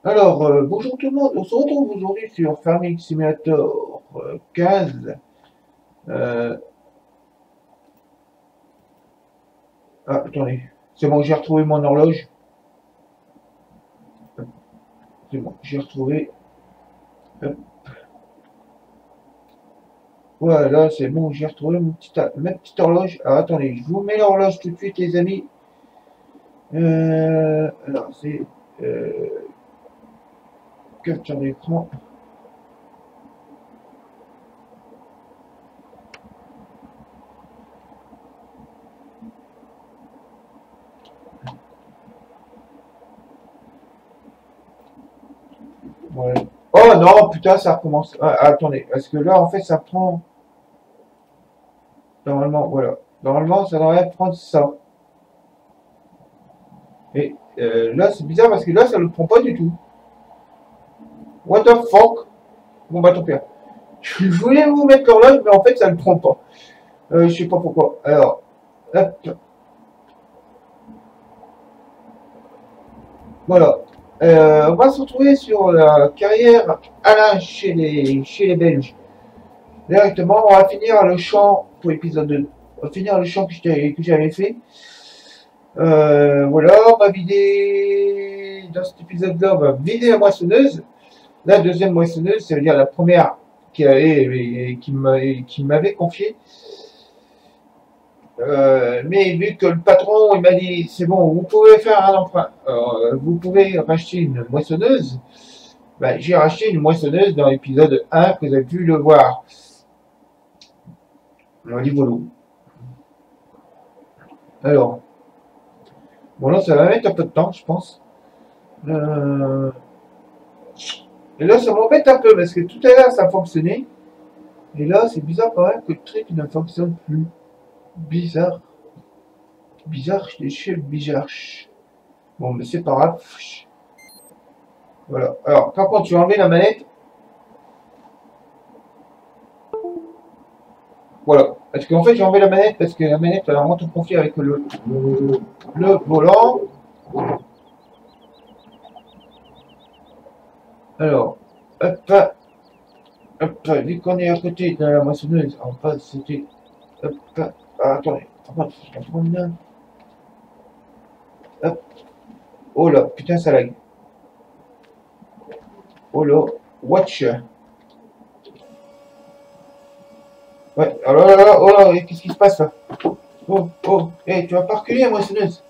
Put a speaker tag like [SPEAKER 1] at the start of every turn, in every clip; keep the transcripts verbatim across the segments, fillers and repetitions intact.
[SPEAKER 1] Alors, euh, bonjour tout le monde, on se retrouve aujourd'hui sur Farming Simulator euh, quinze. Euh, ah, attendez, c'est bon, j'ai retrouvé mon horloge. C'est bon, j'ai retrouvé. Hop. Voilà, c'est bon, j'ai retrouvé mon petit, ma petite horloge. Alors, attendez, je vous mets l'horloge tout de suite, les amis. Euh, alors, c'est euh, capture d'écran. Ouais. Oh non, putain, ça recommence. Ah, attendez, parce que là, en fait, ça prend. Normalement, voilà. Normalement, ça devrait prendre ça. Et euh, là, c'est bizarre parce que là, ça ne le prend pas du tout. What the fuck? Bon, bah, tant pis. Je voulais vous mettre l'horloge, mais en fait, ça ne le prend pas. Euh, je sais pas pourquoi. Alors, hop. Voilà. Euh, on va se retrouver sur la carrière Alain chez les, chez les Belges. Directement, on va finir le champ pour l'épisode deux. On va finir le champ que j'avais fait. Euh, voilà, on va vider. Dans cet épisode-là, on va vider la moissonneuse. La deuxième moissonneuse, ça veut dire la première qui avait, qui m'avait confié. Euh, mais vu que le patron il m'a dit c'est bon, vous pouvez faire un emprunt, euh, vous pouvez racheter une moissonneuse, ben, j'ai racheté une moissonneuse dans l'épisode un que vous avez pu le voir. On dit voilà. Alors, bon là ça va mettre un peu de temps je pense. Euh, et là ça m'embête un peu parce que tout à l'heure ça fonctionnait. Et là c'est bizarre quand même que le truc ne fonctionne plus. Bizarre. Bizarre, je suis bizarre. Bon mais c'est pas grave. Voilà. Alors, par contre, tu vas enlever la manette. Voilà. Parce qu'en fait, j'ai enlevé la manette parce que la manette, elle a vraiment tout confié avec le, le, le volant. Alors, hop, hop, vu qu'on est à côté de la moissonneuse, en face, c'était. Hop, ah, attendez, je vais prendre là. Hop. Oh là, putain, ça lag. Oh là, watch. Ouais, alors là, là, oh là, qu'est-ce qui se passe là? Oh, oh, hé, hey, tu vas pas reculer la moissonneuse.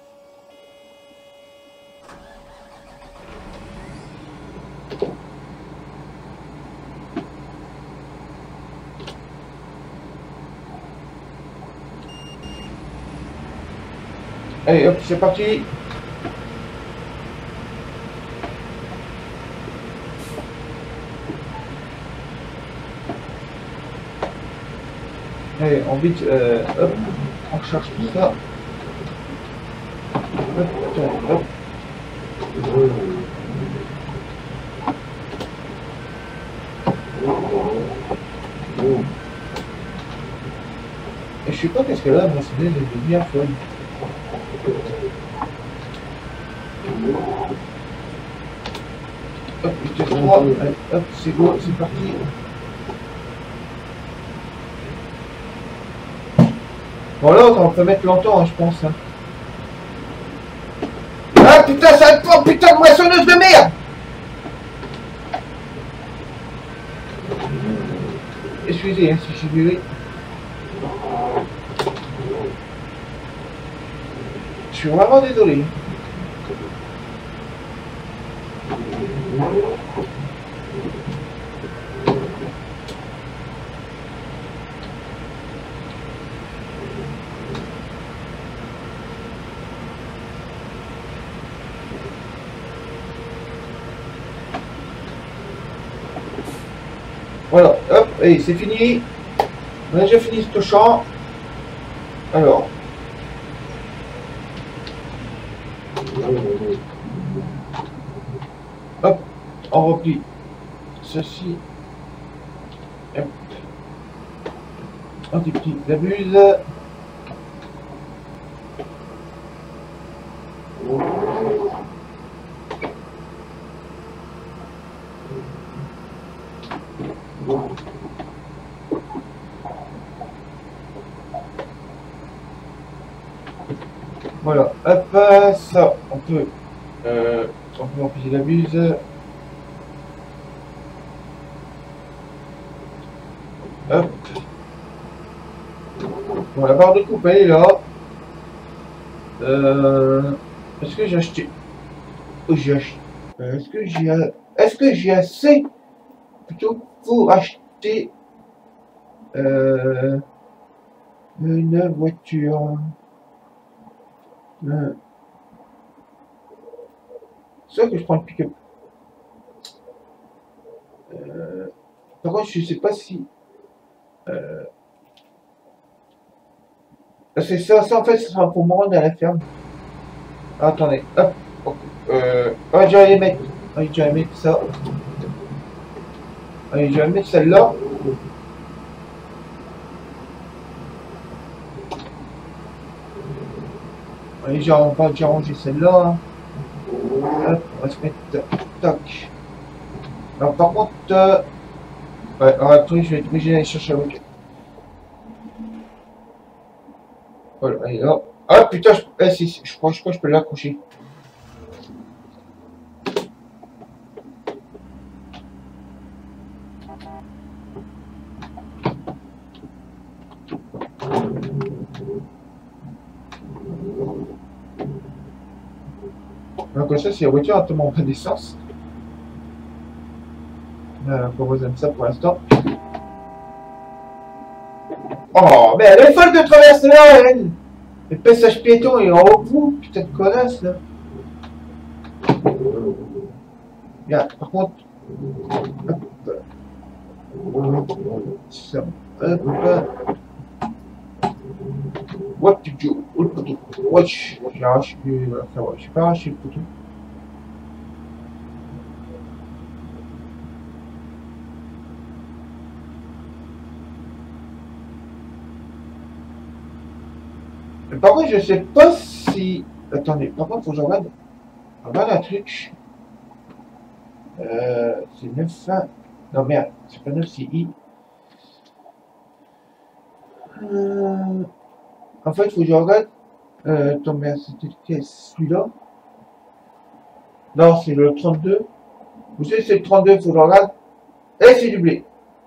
[SPEAKER 1] Allez, hop, c'est parti. Allez, on vite, euh, hop, on recharge tout ça. Hop, hop. Et je sais pas qu'est-ce que là, moi, c'est de bien folle. Hop, je te crois. Allez, hop, c'est go, c'est parti. Bon là, on peut mettre longtemps, hein, je pense. Hein. Ah putain, ça va être pas putain de moissonneuse de merde. Excusez, hein, si je suis violé. Je suis vraiment désolé. Voilà, hop, et c'est fini. On a déjà fini ce champ. Alors. Hop, on replie ceci. Hop. Un petit petit abuse. Voilà, hop, euh, ça, on peut, euh, on peut empêcher la buse. Hop. Bon, la barre de coupe, elle est là. Euh, est-ce que j'ai acheté... Oh, j'ai acheté... euh, Est-ce que j'ai... Est-ce que j'ai assez, plutôt, pour acheter euh, une voiture? euh, C'est vrai que je prends le pick-up. Euh, par contre, je sais pas si... Euh, c'est ça, ça, en fait, ce sera pour me rendre à la ferme. Ah, attendez, hop. Ok. Euh, ah, j'allais mettre... Ah, j'allais mettre ça. Allez, je vais mettre celle-là. Allez, j'ai- on va déjà ranger celle-là. Hop, on va se mettre... Tac. Alors, par contre... Euh, ouais, alors, attendez, je vais être obligé d'aller chercher la voiture. Voilà, allez, là. Ah, putain, je, eh, si, je crois, je crois que je peux l'accrocher. Alors, comme ça, si la voiture a tellement pas d'essence. Euh, on va ça pour l'instant. Oh, mais elle est folle de traverser là, elle! Le passage piéton, il est en haut de vous, putain de connasse, là. Bien, par contre... Hop. Ça, hop. Ouais, tu joues. Oh, le poteau. Wesh. J'ai arraché. Voilà, ça va. J'ai pas arraché le poteau. Mais par contre, je sais pas si. Attendez, par contre, faut que je regarde. Je regarde un truc. Euh. C'est neuf. Non, merde. C'est pas neuf, c'est I. Euh... En fait, faut que je regarde. Euh. Attends, merde, c'était lequel? Celui-là? Non, c'est le trente-deux. Vous savez, c'est le trente-deux, faut que je regarde. Et c'est du blé.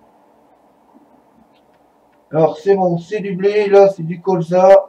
[SPEAKER 1] Alors, c'est bon, c'est du blé. Là, c'est du colza.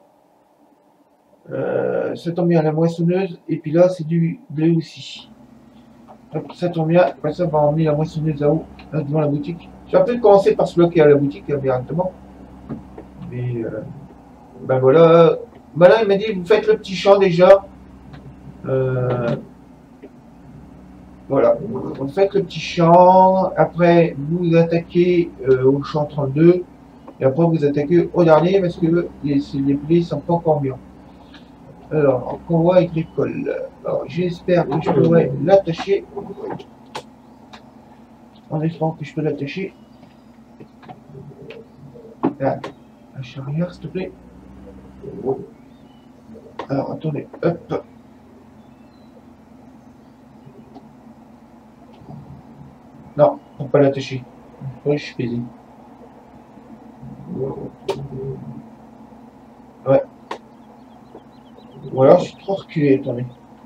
[SPEAKER 1] Euh, ça tombe bien, la moissonneuse. Et puis là, c'est du blé aussi. Hop, ça tombe bien. Comme ça, on va emmener la moissonneuse à haut, là, devant la boutique. J'ai peut-être commencer par se bloquer à la boutique là, directement. Mais, euh, ben voilà. Ben là, il m'a dit, vous faites le petit champ déjà. Euh, voilà. Vous faites le petit champ. Après, vous attaquez euh, au champ trente-deux. Et après, vous attaquez au dernier parce que les, les blés sont pas encore mûrs. Alors, convoi agricole. Alors, j'espère que je pourrai l'attacher. En espérant que je peux l'attacher. Là, lâche arrière, s'il te plaît. Alors, attendez. Hop. Non, on peut pas l'attacher. Oui, je suis baisé. Ouais. Ou alors, je suis trop reculé, attendez.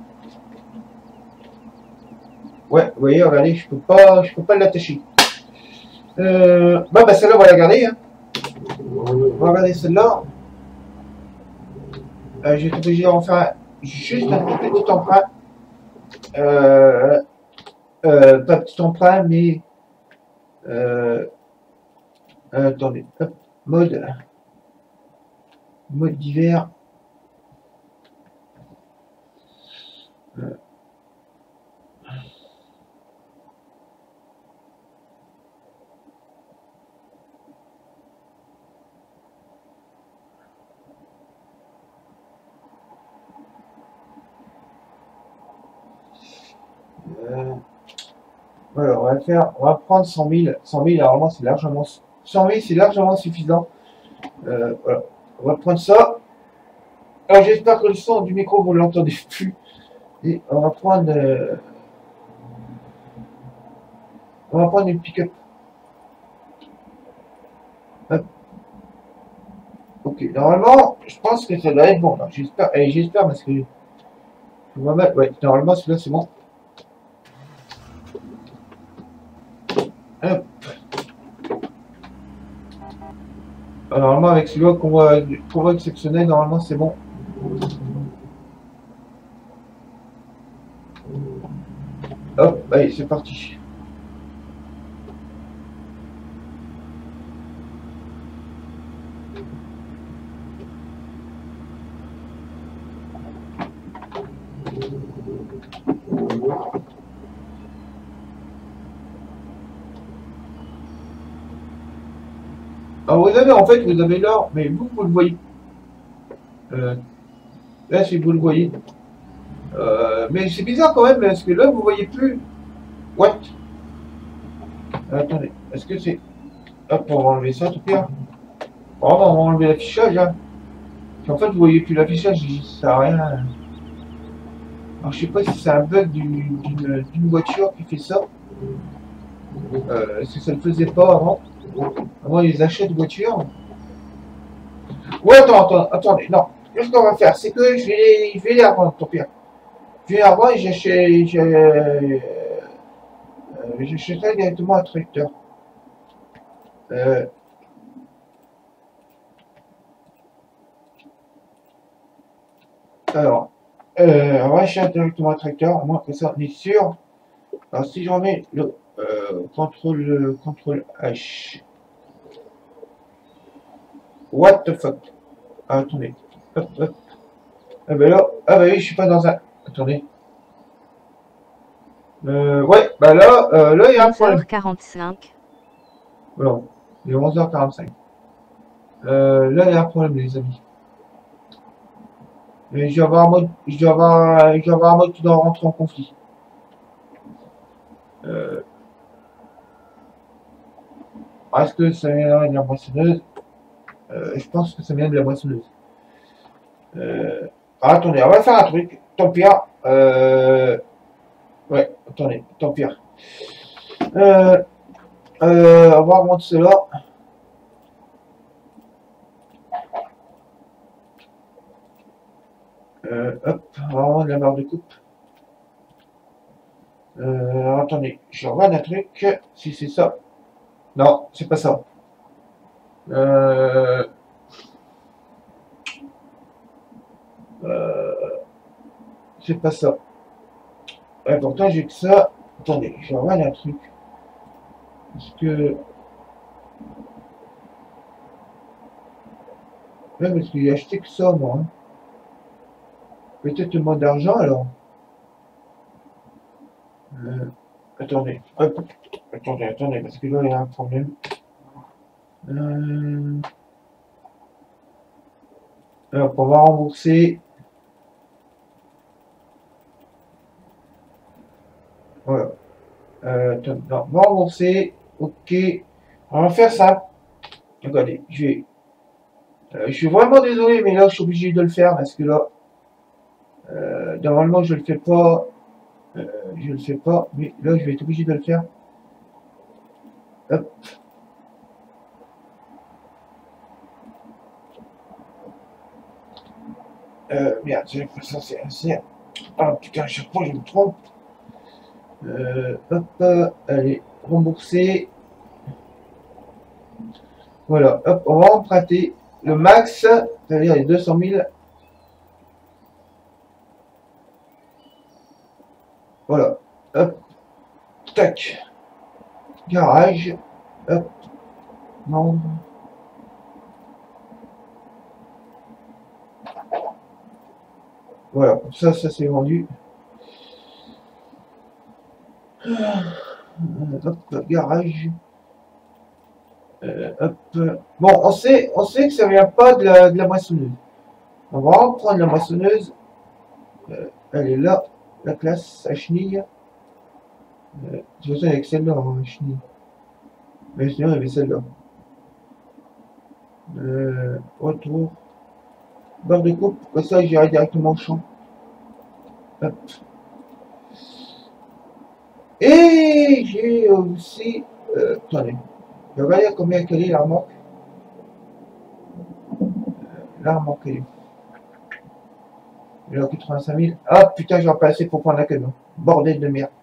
[SPEAKER 1] Ouais, vous voyez, regardez, je peux pas, je peux pas l'attacher. Euh, bah, bah celle-là, on va la garder. Hein. On va regarder celle-là. Euh, J'ai été obligé d'en faire juste un tout petit emprunt. Euh, euh, pas petit emprunt, mais... Euh, euh, attendez, hop, mode... Mode d'hiver. Euh, euh, voilà, on va faire, on va prendre cent mille. cent mille, alors c'est largement, cent mille, c'est largement suffisant. Euh, voilà, on va prendre ça. Alors j'espère que le son du micro vous l'entendez plus. Et on va prendre, euh, on va prendre une pick-up. Hop. Ok, normalement, je pense que ça doit être bon. J'espère, et j'espère parce que je vais mettre. Ouais, normalement celui-là c'est bon. Hop. Alors, normalement avec celui-là qu'on va, qu'on va exceptionnel, normalement c'est bon. Hop, allez, c'est parti. Alors vous avez en fait, vous avez l'or, mais vous, vous le voyez. Euh, là, si vous le voyez. Euh, mais c'est bizarre quand même, parce que là, vous voyez plus. What? Euh, attendez, est-ce que c'est. Hop, on va enlever ça, tout pire. Oh, on va enlever l'affichage, hein. En fait, vous voyez plus l'affichage, ça sert à rien. Alors, je sais pas si c'est un bug d'une voiture qui fait ça. Euh, est-ce que ça ne le faisait pas avant? Avant les achats de voitures. Ouais, attends, attends, attendez, non. Ce qu'on va faire, c'est que je vais, je vais les revendre, tant pis. Je vais les revendre et j'achèterai euh, directement un tracteur. Euh, alors, euh, on va acheter directement un tracteur, au moins que ça, on est sûr. Alors, si je remets le euh, contrôle, contrôle H. What the fuck? Ah, attendez. Hop, hop. Ah ben là, ah ben oui, je suis pas dans un. Attendez. Euh, ouais, bah là, euh, là, il y a un problème.
[SPEAKER 2] onze heures quarante-cinq.
[SPEAKER 1] Voilà, il est onze heures quarante-cinq. Euh, là, il y a un problème, les amis. Et je vais avoir un mode, je dois avoir, je dois avoir un mode qui doit rentrer en conflit. Euh, Est-ce que ça vient de la moissonneuse? euh, Je pense que ça vient de la moissonneuse. Euh, ah, attendez, on va faire un truc. Tant pis. Euh, ouais, attendez, tant pis. Euh, euh, on va remonter cela. Euh, hop, on va remonter la barre de coupe. Euh, attendez, je regarde un truc. Si c'est ça. Non, c'est pas ça. Euh, euh, c'est pas ça. Ouais, pourtant j'ai que ça. Attendez, je regarde un truc. Parce que. Ouais, parce qu'il a acheté que ça, moi. Hein. Peut-être le mode d'argent alors. Euh, attendez, hop. Attendez, attendez, parce que là il y a un problème. Euh, alors, on va rembourser. Voilà. Euh, attends, non, on va rembourser. Ok. On va faire ça. Regardez, je vais. Euh, je suis vraiment désolé, mais là je suis obligé de le faire parce que là. Euh, normalement je le fais pas. Euh, je le fais pas, mais là je vais être obligé de le faire. Hop. Euh, merde, j'ai l'impression que c'est assez. Ah putain, à chaque fois je me trompe. Euh, hop, euh, allez, rembourser. Voilà, hop, on va emprunter le max, c'est-à-dire les deux cent mille. Voilà, hop, tac, garage, hop, non. Voilà, comme ça, ça c'est vendu. Hop, garage. Euh, hop. Bon, on sait, on sait que ça vient pas de la, de la moissonneuse. On va reprendre la moissonneuse. Euh, elle est là, la classe à chenille. Euh, de toute façon, avec celle-là, hein, chenille. Mais sinon, il y avait celle-là. Euh, retour. Barre de coupe, comme ça, j'irai directement au champ. Hop. Et j'ai aussi. Euh, attendez. Je vais regarder combien quelle est la remorque. l'arme en caillou. J'ai quatre-vingt-cinq mille. Ah putain, j'en pas assez pour prendre la camion. Bordel de merde.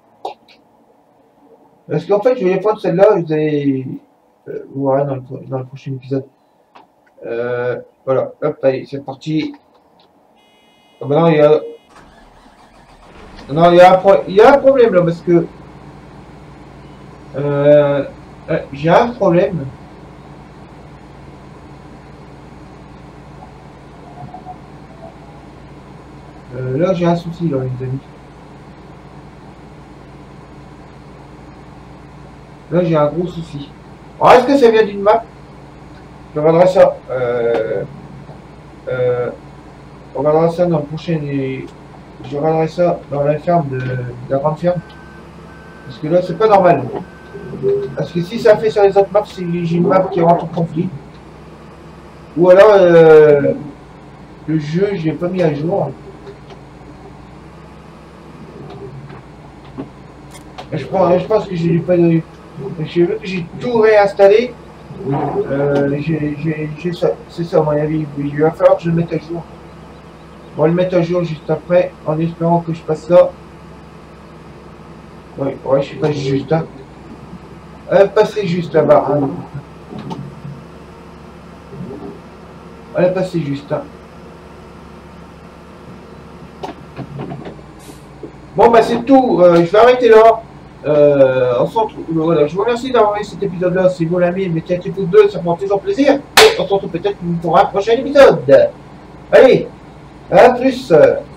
[SPEAKER 1] Parce qu'en fait, je voulais prendre celle-là, vous allez euh, voir dans le, dans le prochain épisode. Euh, voilà, hop, allez, c'est parti. Ah bah non, il y a... Non, il y, a un pro... il y a un problème là, parce que... Euh, euh, j'ai un problème. Euh, là, j'ai un souci, là, les amis. Là, j'ai un gros souci. Alors, est-ce que ça vient d'une map? Je regarderai ça. Euh, euh, on regardera ça dans le prochain... Je regarderai ça dans la ferme de, de la grande ferme. Parce que là, c'est pas normal. Parce que si ça fait sur les autres maps, c'est j'ai une map qui rentre en conflit. Ou alors, euh, le jeu, je l'ai pas mis à jour. Je, prends, je pense que je l'ai pas eu. J'ai vu que j'ai tout réinstallé. Euh, j'ai ça. C'est ça, à mon avis. Il va falloir que je le mette à jour. On va le mettre à jour juste après, en espérant que je passe ça. Oui, ouais, je suis pas juste. Hein. Euh, passer juste là-bas. Hein. Allez, passer juste. Hein. Bon, bah c'est tout. Euh, je vais arrêter là. Euh, on se retrouve, voilà, je vous remercie d'avoir vu cet épisode-là. Si vous l'aimez, mettez un petit pouce bleu, ça me fera toujours plaisir. Et on se retrouve peut-être pour un prochain épisode. Allez, à plus.